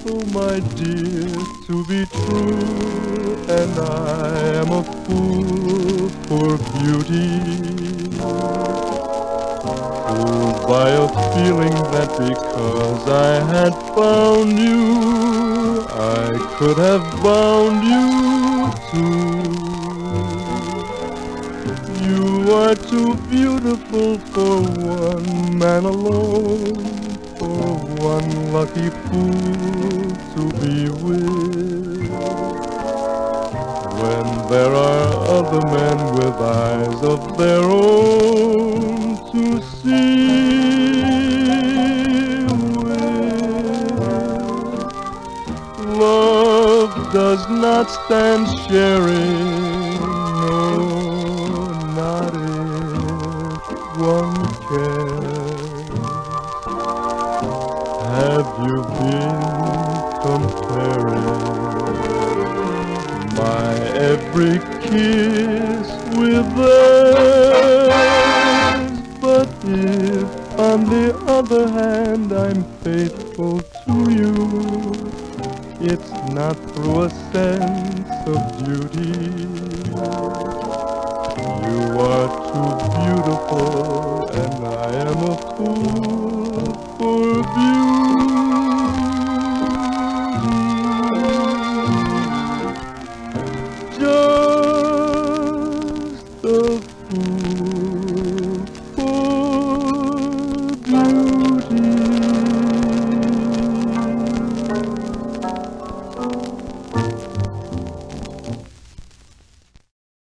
oh my dear, to be true, and I am a fool for beauty. Fooled by a feeling that because I had found you, I could have bound you too. You are too beautiful for one man alone, for one lucky fool to be with. When there are other men with eyes of their own to see with. Love does not stand sharing, no, not if one cares. Have you been comparing my every kiss with theirs? But if, on the other hand, I'm faithful to you, it's not through a sense of duty. You are too beautiful, and I am a fool for beauty. Just a fool for beauty.